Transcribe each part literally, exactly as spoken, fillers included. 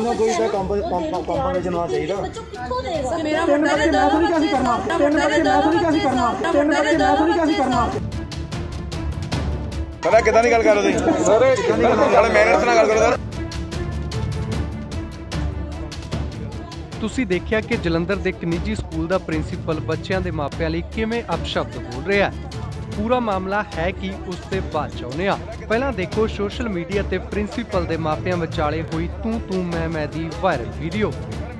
ना कोई तो कंपटीशन होना चाहिए। मेरा मुंडा दे दो थोड़ी कैसे करना तीन बच्चे मैं थोड़ी कैसे करना तीन बच्चे मैं थोड़ी कैसे करना सर किदां दी गल कर रहे हो सर थोड़े मैनर्स नाल गल करो सर। ਤੁਸੀਂ ਦੇਖਿਆ ਕਿ ਜਲੰਧਰ ਦੇ ਇੱਕ ਨਿੱਜੀ ਸਕੂਲ ਦਾ ਪ੍ਰਿੰਸੀਪਲ ਬੱਚਿਆਂ ਦੇ ਮਾਪਿਆਂ ਲਈ ਕਿਵੇਂ ਅਪਸ਼ਬਦ ਬੋਲ ਰਿਹਾ ਹੈ। ਪੂਰਾ ਮਾਮਲਾ ਹੈ ਕਿ ਉਸ ਤੇ ਬਾਅਦ ਚਾਹੁੰਦੇ ਆ। ਪਹਿਲਾਂ ਦੇਖੋ ਸੋਸ਼ਲ ਮੀਡੀਆ ਤੇ ਪ੍ਰਿੰਸੀਪਲ ਦੇ ਮਾਪਿਆਂ ਵਿਚਾਲੇ ਹੋਈ ਤੂੰ ਤੂੰ ਮੈਂ ਮੈਂ ਦੀ ਵਾਇਰਲ ਵੀਡੀਓ।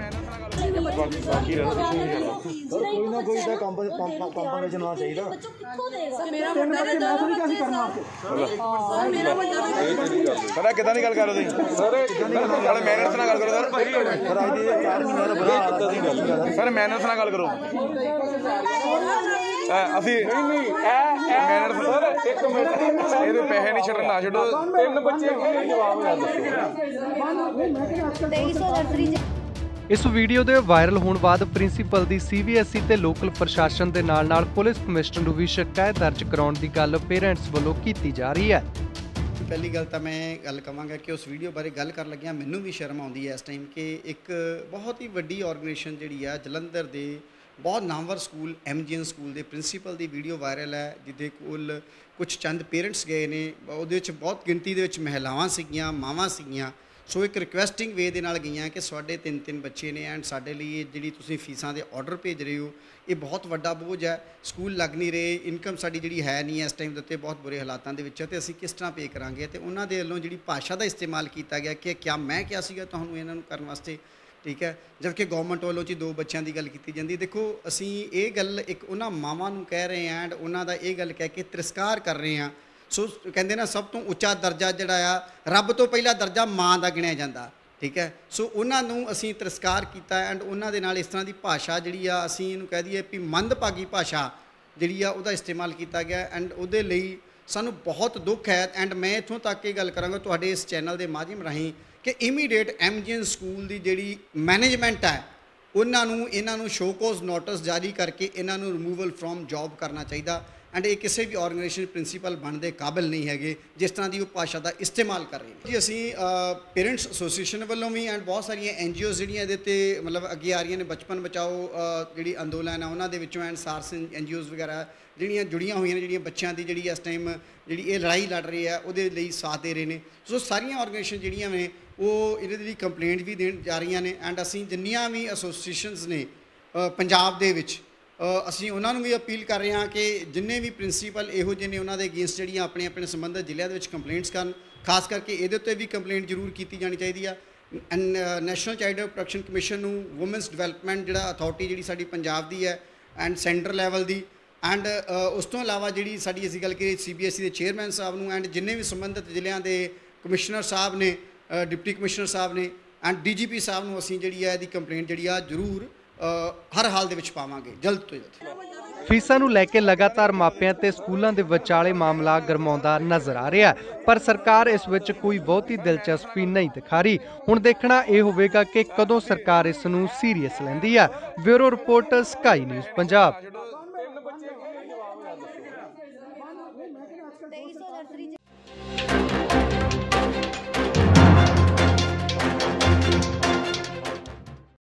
कोई ना कोई तो कंपटीशन होना चाहिए। मेरा मुंडा दे दो थोड़ी कैसे करना मेरा मुंडा सर किदां दी गल कर रहे हो सर थोड़े मैनर्स नाल गल करो सर। सर आज ये चार महीने का बुरा हाल है सर मैनर्स नाल गल करो ਅਸੀਂ ਮੈਨਰਸ ਸਰ ਇੱਕ ਮਿੰਟ ਇਹਦੇ ਪੈਸੇ ਨਹੀਂ ਛੱਡਣ ਨਾ ਛੱਡੋ ਤਿੰਨ ਬੱਚੇ ਕੀ ਜਵਾਬ ਗੱਲ ਦੱਸੋ। ਇਸ ਵੀਡੀਓ ਦੇ ਵਾਇਰਲ ਹੋਣ ਬਾਅਦ ਪ੍ਰਿੰਸੀਪਲ ਦੀ ਸੀਬੀਐਸਈ ਤੇ ਲੋਕਲ ਪ੍ਰਸ਼ਾਸਨ ਦੇ ਨਾਲ-ਨਾਲ ਪੁਲਿਸ ਕਮਿਸ਼ਨਰ ਨੂੰ ਵੀ ਸ਼ਿਕਾਇਤ ਦਰਜ ਕਰਾਉਣ ਦੀ ਗੱਲ ਪੇਰੈਂਟਸ ਵੱਲੋਂ ਕੀਤੀ ਜਾ ਰਹੀ ਹੈ। ਪਹਿਲੀ ਗੱਲ ਤਾਂ ਮੈਂ ਗੱਲ ਕਹਾਂਗਾ ਕਿ ਉਸ ਵੀਡੀਓ ਬਾਰੇ ਗੱਲ ਕਰਨ ਲੱਗਿਆ ਮੈਨੂੰ ਵੀ ਸ਼ਰਮ ਆਉਂਦੀ ਹੈ ਇਸ ਟਾਈਮ ਕਿ ਇੱਕ ਬਹੁਤ ਹੀ ਵੱਡੀ ਆਰਗੇਨਾਈਜੇਸ਼ਨ ਜਿਹੜੀ ਆ ਜਲੰਧਰ ਦੇ ਬਹੁਤ ਨਾਮਵਰ ਸਕੂਲ ਐਮਜੀਐਨ ਸਕੂਲ ਦੇ ਪ੍ਰਿੰਸੀਪਲ ਦੀ ਵੀਡੀਓ ਵਾਇਰਲ ਹੈ ਜਿਹਦੇ ਕੋਲ ਕੁਝ ਚੰਦ ਪੇਰੈਂਟਸ ਗਏ ਨੇ। ਉਹਦੇ ਵਿੱਚ ਬਹੁਤ ਗਿਣਤੀ ਦੇ ਵਿੱਚ ਮਹਿਲਾਵਾਂ ਸੀਗੀਆਂ ਮਾਵਾਂ ਸੀਗੀਆਂ। ਸੋ ਇੱਕ ਰਿਕੁਐਸਟਿੰਗ ਵੇ ਦੇ ਨਾਲ ਗਈਆਂ ਕਿ ਸਾਡੇ ਤਿੰਨ ਤਿੰਨ ਬੱਚੇ ਨੇ ਐਂਡ ਸਾਡੇ ਲਈ ਜਿਹੜੀ ਤੁਸੀਂ ਫੀਸਾਂ ਦੇ ਆਰਡਰ ਭੇਜ ਰਹੇ ਹੋ ਇਹ ਬਹੁਤ ਵੱਡਾ ਬੋਝ ਹੈ। ਸਕੂਲ ਲੱਗ ਨਹੀਂ ਰਹੇ ਇਨਕਮ ਸਾਡੀ ਜਿਹੜੀ ਹੈ ਨਹੀਂ ਇਸ ਟਾਈਮ ਦੇ ਉੱਤੇ ਬਹੁਤ ਬੁਰੇ ਹਾਲਾਤਾਂ ਦੇ ਵਿੱਚ ਹੈ ਅਤੇ ਅਸੀਂ ਕਿਸ ਤਰ੍ਹਾਂ ਪੇ ਕਰਾਂਗੇ। ਅਤੇ ਉਹਨਾਂ ਦੇ ਵੱਲੋਂ ਜਿਹੜੀ ਭਾਸ਼ਾ ਦਾ ਇਸਤੇਮਾਲ ਕੀਤਾ ਗਿਆ ਕਿ ਕਿਆ ਮੈਂ ਕਿਹਾ ਸੀਗਾ ਤੁਹਾਨੂੰ ਇਹਨਾਂ ਨੂੰ ਕਰਨ ਵਾਸਤੇ ਠੀਕ ਹੈ ਜਦਕਿ ਗੌਰਮੈਂਟ ਵੱਲੋਂ ਜੀ ਦੋ ਬੱਚਿਆਂ ਦੀ ਗੱਲ ਕੀਤੀ ਜਾਂਦੀ। ਦੇਖੋ ਅਸੀਂ ਇਹ ਗੱਲ ਇੱਕ ਉਹਨਾਂ ਮਾਵਾਂ ਨੂੰ ਕਹਿ ਰਹੇ ਹਾਂ ਐਂਡ ਉਹਨਾਂ ਦਾ ਇਹ ਗੱਲ ਕਹਿ ਕੇ ਤਿਰਸਕਾਰ ਕਰ ਰਹੇ ਹਾਂ। ਸੋ ਕਹਿੰਦੇ ਨਾ ਸਭ ਤੋਂ ਉੱਚਾ ਦਰਜਾ ਜਿਹੜਾ ਆ ਰੱਬ ਤੋਂ ਪਹਿਲਾ ਦਰਜਾ ਮਾਂ ਦਾ ਗਿਣਿਆ ਜਾਂਦਾ ਠੀਕ ਹੈ। ਸੋ ਉਹਨਾਂ ਨੂੰ ਅਸੀਂ ਤਿਰਸਕਾਰ ਕੀਤਾ ਐਂਡ ਉਹਨਾਂ ਦੇ ਨਾਲ ਇਸ ਤਰ੍ਹਾਂ ਦੀ ਭਾਸ਼ਾ ਜਿਹੜੀ ਆ ਅਸੀਂ ਇਹਨੂੰ ਕਹਿ ਦਈਏ ਵੀ ਮੰਦਭਾਗੀ ਭਾਸ਼ਾ ਜਿਹੜੀ ਆ ਉਹਦਾ ਇਸਤੇਮਾਲ ਕੀਤਾ ਗਿਆ ਐਂਡ ਉਹਦੇ ਲਈ ਸਾਨੂੰ ਬਹੁਤ ਦੁੱਖ ਹੈ। ਐਂਡ ਮੈਂ ਇੱਥੋਂ ਤੱਕ ਇਹ ਗੱਲ ਕਰਾਂਗਾ ਤੁਹਾਡੇ ਇਸ ਚੈਨਲ ਦੇ ਮਾਧਿਅਮ ਰਾਹੀਂ ਕਿ ਇਮੀਡੀਏਟ ਐਮਜੀਐਨ ਸਕੂਲ ਦੀ ਜਿਹੜੀ ਮੈਨੇਜਮੈਂਟ ਹੈ ਉਹਨਾਂ ਨੂੰ ਇਹਨਾਂ ਨੂੰ ਸ਼ੋਕੋਜ਼ ਨੋਟਿਸ ਜਾਰੀ ਕਰਕੇ ਇਹਨਾਂ ਨੂੰ ਰਿਮੂਵਲ ਫਰੋਮ ਜੋਬ ਕਰਨਾ ਚਾਹੀਦਾ। ਐਂਡ ਇਹ ਕਿਸੇ ਵੀ ਆਰਗੇਨਾਈਜੇਸ਼ਨ ਪ੍ਰਿੰਸੀਪਲ ਬਣਨ ਦੇ ਕਾਬਿਲ ਨਹੀਂ ਹੈਗੇ ਜਿਸ ਤਰ੍ਹਾਂ ਦੀ ਉਹ ਭਾਸ਼ਾ ਦਾ ਇਸਤੇਮਾਲ ਕਰ ਰਹੇ ਨੇ ਜੀ। ਅਸੀਂ ਪੇਰੈਂਟਸ ਐਸੋਸੀਏਸ਼ਨ ਵੱਲੋਂ ਵੀ ਐਂਡ ਬਹੁਤ ਸਾਰੀਆਂ ਐਨ ਜੀ ਓਜ਼ ਜਿਹੜੀਆਂ ਇਹਦੇ 'ਤੇ ਮਤਲਬ ਅੱਗੇ ਆ ਰਹੀਆਂ ਨੇ ਬਚਪਨ ਬਚਾਓ ਜਿਹੜੀ ਅੰਦੋਲਨ ਹੈ ਉਹਨਾਂ ਦੇ ਵਿੱਚੋਂ ਐਂਡ ਸਾਰਸ ਐਨ ਜੀ ਓਜ਼ ਵਗੈਰਾ ਜਿਹੜੀਆਂ ਜੁੜੀਆਂ ਹੋਈਆਂ ਨੇ ਜਿਹੜੀਆਂ ਬੱਚਿਆਂ ਦੀ ਜਿਹੜੀ ਇਸ ਟਾਈਮ ਜਿਹੜੀ ਇਹ ਲੜਾਈ ਲੜ ਰਹੀ ਹੈ ਉਹਦੇ ਲਈ ਸਾਥ ਦੇ ਰਹੇ ਨੇ। ਸੋ ਸਾਰੀਆਂ ਆਰਗੇਨਾਈਜੇਸ਼ਨ ਜਿਹੜੀਆਂ ਨੇ ਉਹ ਇਹਦੇ ਲਈ ਕੰਪਲੇਂਟ ਵੀ ਦੇਣ ਜਾ ਰਹੀਆਂ ਨੇ ਐਂਡ ਅਸੀਂ ਜਿੰਨੀਆਂ ਵੀ ਐਸੋਸੀਏਸ਼ਨਸ ਨੇ ਪੰਜਾਬ ਦੇ ਵਿੱਚ ਅਸੀਂ ਉਹਨਾਂ ਨੂੰ ਵੀ ਅਪੀਲ ਕਰ ਰਹੇ ਹਾਂ ਕਿ ਜਿੰਨੇ ਵੀ ਪ੍ਰਿੰਸੀਪਲ ਇਹੋ ਜਿਹੇ ਨੇ ਉਹਨਾਂ ਦੇ ਅਗੇਂਸਟ ਜਿਹੜੀਆਂ ਆਪਣੇ ਆਪਣੇ ਸੰਬੰਧਿਤ ਜ਼ਿਲ੍ਹਿਆਂ ਦੇ ਵਿੱਚ ਕੰਪਲੇਂਟਸ ਕਰਨ ਖਾਸ ਕਰਕੇ ਇਹਦੇ ਉੱਤੇ ਵੀ ਕੰਪਲੇਂਟ ਜ਼ਰੂਰ ਕੀਤੀ ਜਾਣੀ ਚਾਹੀਦੀ ਆ। ਨੈਸ਼ਨਲ ਚਾਈਲਡ ਪ੍ਰੋਟੈਕਸ਼ਨ ਕਮਿਸ਼ਨ ਨੂੰ ਵੂਮਨਸ ਡਿਵੈਲਪਮੈਂਟ ਜਿਹੜਾ ਅਥਾਰਟੀ ਜਿਹੜੀ ਸਾਡੀ ਪੰਜਾਬ ਦੀ ਹੈ ਐਂਡ ਸੈਂਟਰ ਲੈਵਲ ਦੀ ਐਂਡ ਉਸ ਤੋਂ ਇਲਾਵਾ ਜਿਹੜੀ ਸਾਡੀ ਅਸੀਂ ਗੱਲ ਕਰੀਏ ਸੀ ਬੀ ਐਸ ਈ ਦੇ ਚੇਅਰਮੈਨ ਸਾਹਿਬ ਨੂੰ ਐਂਡ ਜਿੰਨੇ ਵੀ ਸੰਬੰਧਿਤ ਜ਼ਿਲ੍ਹਿਆਂ ਦੇ ਕਮਿਸ਼ਨਰ ਸਾਹਿਬ ਨੇ ਡਿਪਟੀ ਕਮਿਸ਼ਨਰ ਸਾਹਿਬ ਨੇ ਐਂਡ ਡੀ ਜੀ ਪੀ ਸਾਹਿਬ ਨੂੰ ਅਸੀਂ ਜਿਹੜੀ ਹੈ ਇਹਦੀ ਕੰਪਲੇਂਟ ਜਿਹੜੀ ਆ ਜ਼ਰੂਰ ਹਰ ਹਾਲ ਦੇ ਵਿੱਚ ਪਾਵਾਂਗੇ ਜਲਦ ਤੋਂ ਜਲਦ। ਫੀਸਾਂ ਨੂੰ ਲੈ ਕੇ ਲਗਾਤਾਰ ਮਾਪਿਆਂ ਤੇ ਸਕੂਲਾਂ ਦੇ ਵਿਚਾਲੇ ਮਾਮਲਾ ਗਰਮਾਉਂਦਾ ਨਜ਼ਰ ਆ ਰਿਹਾ ਪਰ ਸਰਕਾਰ ਇਸ ਵਿੱਚ ਕੋਈ ਬਹੁਤੀ ਦਿਲਚਸਪੀ ਨਹੀਂ ਦਿਖਾ ਰਹੀ। ਹੁਣ ਦੇਖਣਾ ਇਹ ਹੋਵੇਗਾ ਕਿ ਕਦੋਂ ਸਰਕਾਰ ਇਸ ਨੂੰ ਸੀਰੀਅਸ ਲੈਂਦੀ ਹੈ। Bureau report sky news Punjab.